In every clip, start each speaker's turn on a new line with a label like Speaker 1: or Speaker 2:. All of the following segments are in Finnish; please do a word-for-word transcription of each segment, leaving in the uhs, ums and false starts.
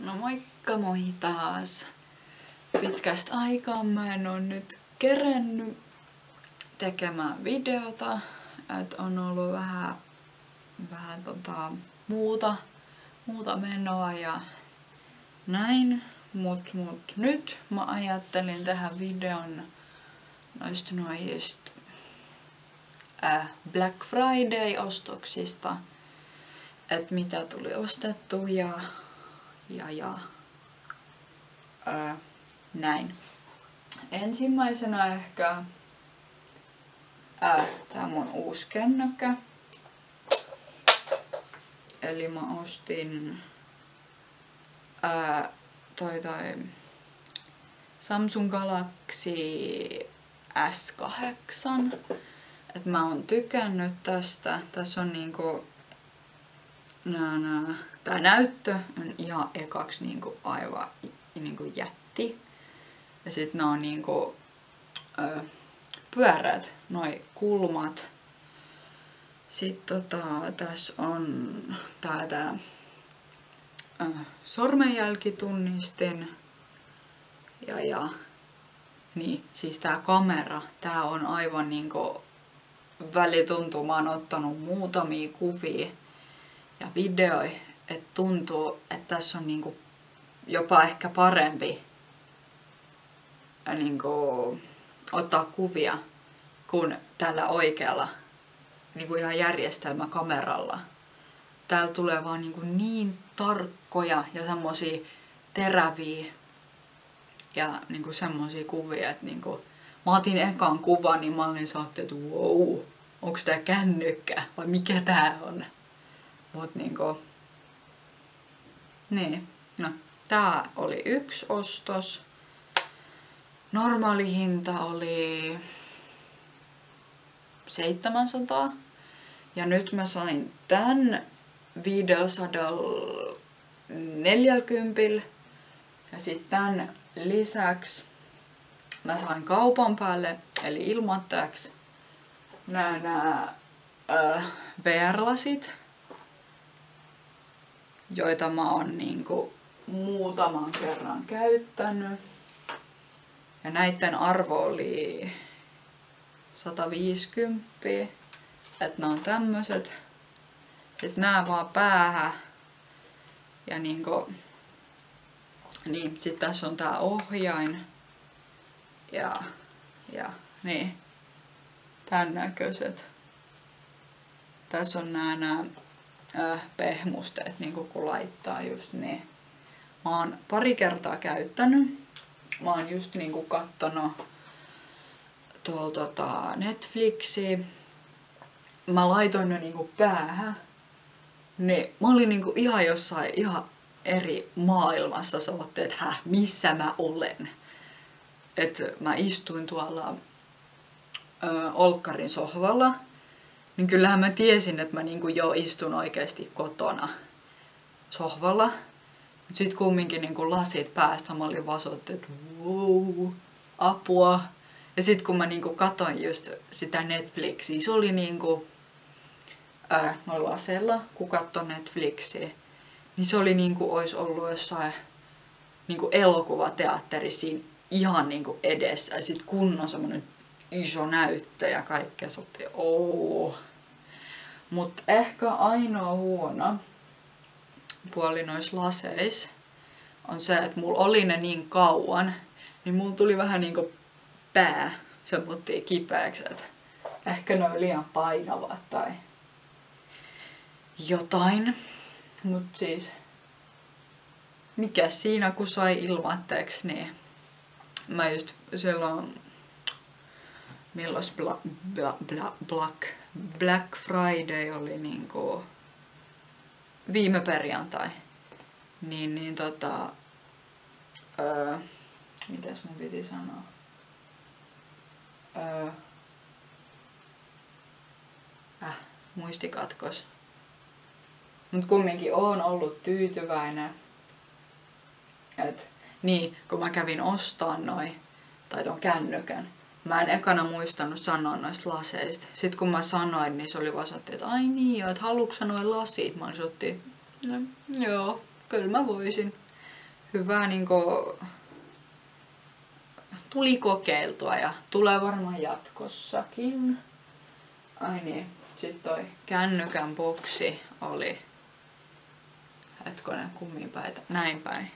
Speaker 1: No moikka moi taas. Pitkästä aikaa mä en oo nyt kerennyt tekemään videota. Et on ollut vähän, vähän tota, muuta, muuta menoa ja näin. Mut, mut nyt mä ajattelin tehdä videon noista noista äh, Black Friday-ostoksista. Että mitä tuli ostettu ja ja ja ää, näin. Ensimmäisenä ehkä ää, tää mun uusi kännykkä. Eli mä ostin ää, toi toi Samsung Galaxy S kahdeksan. Et mä oon tykännyt tästä. Tässä on niinku nää nää Tää näyttö on ihan ekaksi niinku aivan niinku jätti. Ja sit nää on niinku ö, pyöreät noi kulmat. Sitten tota, tässä on tää, tää ö, sormenjälkitunnistin. Ja ja niin, siis tää kamera, tää on aivan niinku välituntuu. Mä oon ottanut muutamia kuvia ja videoja. Että tuntuu, että tässä on niinku jopa ehkä parempi niinku ottaa kuvia kuin tällä oikealla niinku ihan järjestelmäkameralla. Täällä tulee vaan niinku niin tarkkoja ja semmosia teräviä ja niinku semmosia kuvia, että niinku mä otin ekan kuvan, niin mä olin saattu, että wow, onks tää kännykkä vai mikä tää on? Mut niinku niin, no tää oli yksi ostos. Normaali hinta oli seitsemänsataa. Ja nyt mä sain tän viisisataaneljäkymmentä. Ja sitten tän lisäksi mä sain kaupan päälle, eli ilmoittajaksi nää, nää äh, V R-lasit, joita mä oon niinku muutaman kerran käyttänyt. Ja näitten arvo oli sata viisikymmentä. Että ne on tämmöset. Sitten nää vaan päähän. Ja niinku niin, sit tässä on tää ohjain. Ja ja niin. Tän näköiset. Tässä on nää nää Äh, pehmusteet, niinku kun laittaa just ne. Mä oon pari kertaa käyttänyt. Mä oon just niinku kattonut tuolla tota Netflixiä. Mä laitoin ne niinku päähän. Ne, mä olin niinku ihan jossain ihan eri maailmassa. Sä ootte, että häh, missä mä olen? Et mä istuin tuolla ö, olkkarin sohvalla. Niin kyllähän mä tiesin, että mä niinku jo istun oikeesti kotona sohvalla. Mut sit kumminkin niinku lasit päästä mä olin vasottu, että wow, apua. Ja sit kun mä niinku katoin just sitä Netflixiä, se oli niinku ää, noilla lasella, kun katsoi Netflixiä, niin se oli niinku ois ollut jossain niinku elokuvateatterissa ihan niinku edessä. Ja sit kunnon semmonen iso näyttö ja kaikkea, se otti ooo. Mut ehkä ainoa huono puoli noissa laseissa on se, että mulla oli ne niin kauan, niin mulla tuli vähän niinku pää semmoittiin kipeäksi, että ehkä ne on liian painavat tai jotain. Mut siis mikä siinä kun sai ilmatteeksi, niin mä just silloin milloin Black, Black, Black, Black Friday oli niinku viime perjantai. Niin, niin tota... Öö, mitäs mun piti sanoa? Öö, äh, muistikatkos. Mut kumminkin oon ollut tyytyväinen. Et, niin, kun mä kävin ostaa noin, tai ton kännykän. Mä en ekana muistanut sanoa noista laseista. Sitten kun mä sanoin, niin se oli vaan sanottu, että ai niin joo, että haluatko sä noin lasit? Mä olin sanottiin, no, joo, kyllä mä voisin. hyvä niinku tuli kokeiltua ja tulee varmaan jatkossakin. Ai niin, sit toi kännykän boksi oli, hetkonen kumminpäitä, näin päin.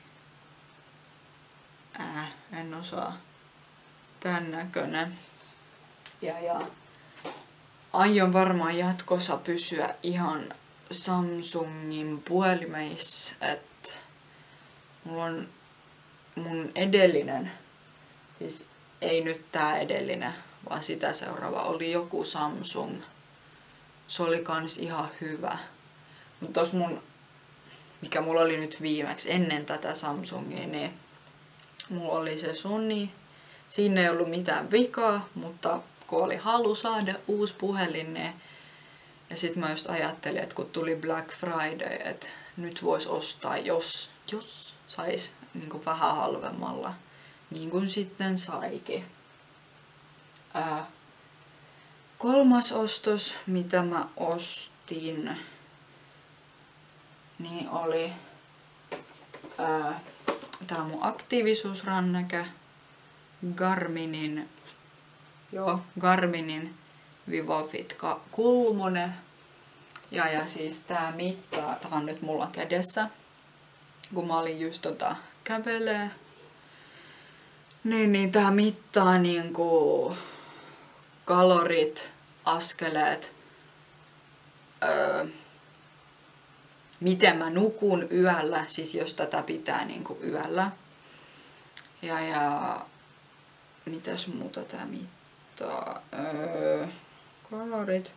Speaker 1: Ää, en osaa. Tän näköinen. Ja, ja aion varmaan jatkossa pysyä ihan Samsungin puhelimeissa, että mulla on mun edellinen, siis ei nyt tää edellinen, vaan sitä seuraava oli joku Samsung. Se oli kans ihan hyvä. Mutta tos mun, mikä mulla oli nyt viimeksi ennen tätä Samsungia, niin mulla oli se Sony. Siinä ei ollut mitään vikaa, mutta kun oli halu saada uusi puhelin, niin ja sit mä just ajattelin, että kun tuli Black Friday, että nyt vois ostaa, jos, jos sais niin kuin vähän halvemmalla. Niin kuin sitten saikin. Ää, kolmas ostos, mitä mä ostin, niin oli ää, tää mun aktiivisuusranneke, Garminin, joo, Garminin Vivofit kolme. Ja, ja siis tää mittaa, tää on nyt mulla kädessä, kun mä olin just tota kävelee. Niin, niin tää mittaa niinku kalorit, askeleet, öö, miten mä nukun yöllä, siis jos tätä pitää niinku yöllä. Ja, ja mitäs muuta tää mittaa? Öö, kalorit.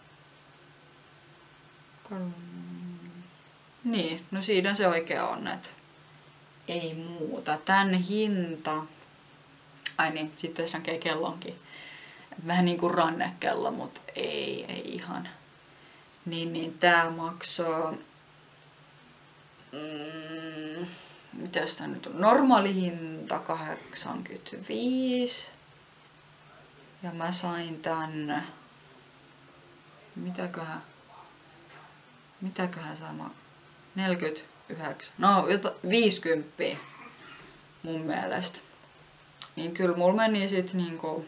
Speaker 1: Kal... Niin, no siinä se oikein on, että ei muuta. Tän hinta. Ai niin, sitten jos näkee kellonkin. Vähän niinku rannekello, mut ei, ei ihan. Niin, niin tää maksoi... Mm, mitäs tää nyt on? Normaali hinta kahdeksankymmentäviisi. Ja mä sain tän... Mitäköhän... Mitäköhän sama? neljäkymmentäyhdeksän. No, viisikymmentä mun mielestä. Niin kyllä mulla meni sit niinku...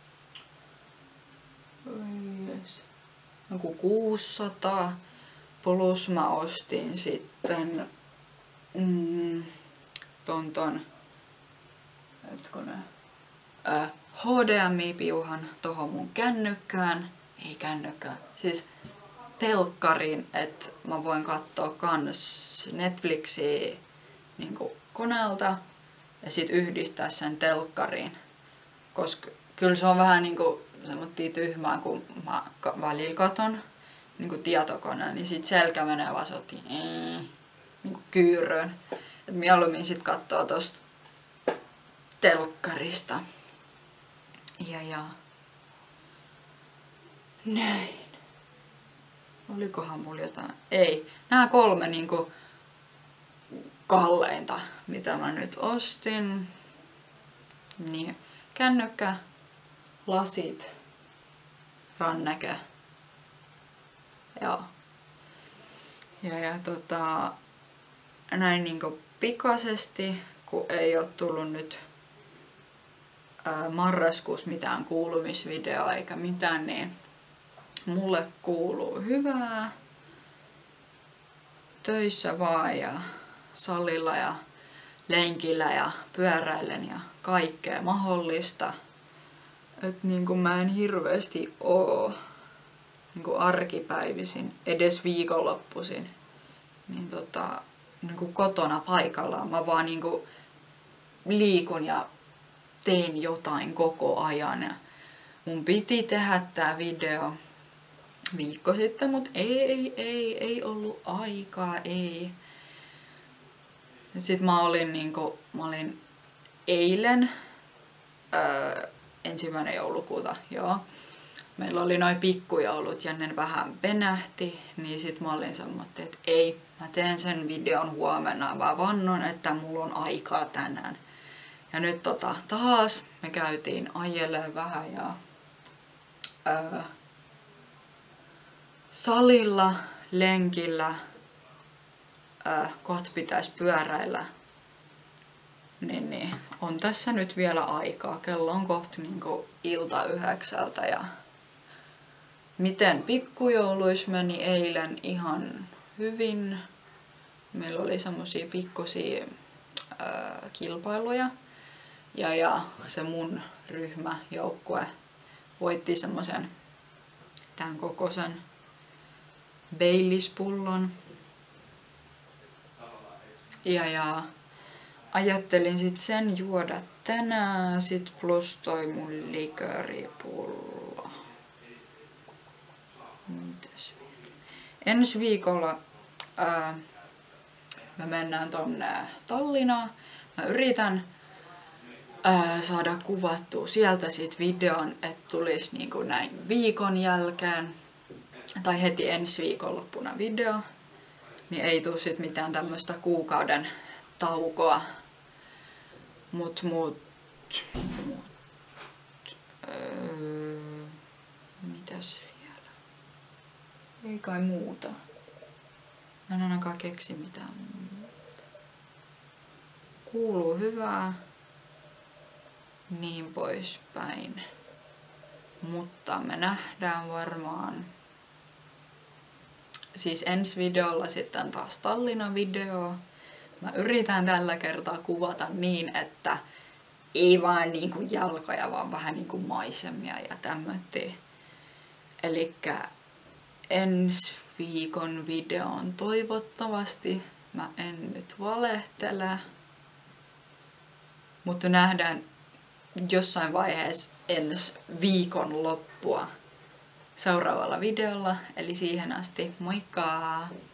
Speaker 1: Joku kuusisataa. Plus mä ostin sitten... Mm, ton ton... Hetkonen... Äh, H D M I-piuhan tohon mun kännykkään. Ei kännykkään. Siis telkkariin, että mä voin katsoa kans Netflixiä niinku koneelta ja sit yhdistää sen telkkariin. Koska kyllä se on vähän niinku semmoittia tyhmää, kun mä välillä katon niinku tietokoneella, niin sit selkä menee vaan sotiin niinku kyyröön. Et mieluummin sit kattoo tosta telkkarista. Ja ja... Näin. Olikohan mulla jotain? Ei. Nämä kolme niinku kalleinta, mitä mä nyt ostin. Niin. Kännykkä, lasit, ranneke. Joo. Ja, ja tota, näin niinku pikaisesti, kun ei oo tullut nyt ää, marraskuussa mitään kuulumisvideoa eikä mitään, niin mulle kuuluu hyvää. Töissä vaan ja salilla ja lenkillä ja pyöräillen ja kaikkea mahdollista. Et niinku mä en hirveesti oo niinku arkipäivisin, edes viikonloppuisin, niin tota, niinku kotona paikallaan. Mä vaan niinku liikun ja teen jotain koko ajan. Ja mun piti tehdä tää video viikko sitten, mut ei, ei, ei ollut aikaa, ei. Ja sit mä olin niinku, mä olin eilen, öö, ensimmäinen joulukuuta, joo. Meillä oli noi pikkujoulut ja ne vähän penähti, niin sit mä olin semmoinen, että ei, mä teen sen videon huomenna, mä vannon, että mulla on aikaa tänään. Ja nyt tota, taas me käytiin ajelee vähän ja öö, salilla, lenkillä, öö, kohta pitäisi pyöräillä. Niin, niin on tässä nyt vielä aikaa. Kello on kohta niinku ilta yhdeksältä ja miten pikkujouluis meni eilen ihan hyvin. Meillä oli semmosia pikkusia ää, kilpailuja ja, ja se mun ryhmä, joukkue voitti semmosen tämän kokoisen Baileys-pullon. Ja, ja ajattelin sit sen juoda tänään sit plus toi mun likööripullo. Mitäs vielä? Ensi viikolla ää, me mennään tonne Tallinnaan. Mä yritän ää, saada kuvattua sieltä sit videon, että tulisi niinku näin viikon jälkeen tai heti ensi viikonloppuna video. Niin ei tuu sit mitään tämmöstä kuukauden taukoa. Mut mut... mut öö, mitäs vielä? Ei kai muuta. Mä en ainakaan keksi mitään muuta. Kuuluu hyvää. Niin poispäin. Mutta me nähdään varmaan... Siis ensi videolla sitten taas Tallinnan video. Mä yritän tällä kertaa kuvata niin, että ei vaan niinku jalkoja, vaan vähän niinku maisemia ja tämmöttiä. Elikkä ensi viikon videon toivottavasti. Mä en nyt valehtele. Mutta nähdään jossain vaiheessa ensi viikon loppua seuraavalla videolla. Eli siihen asti moikka!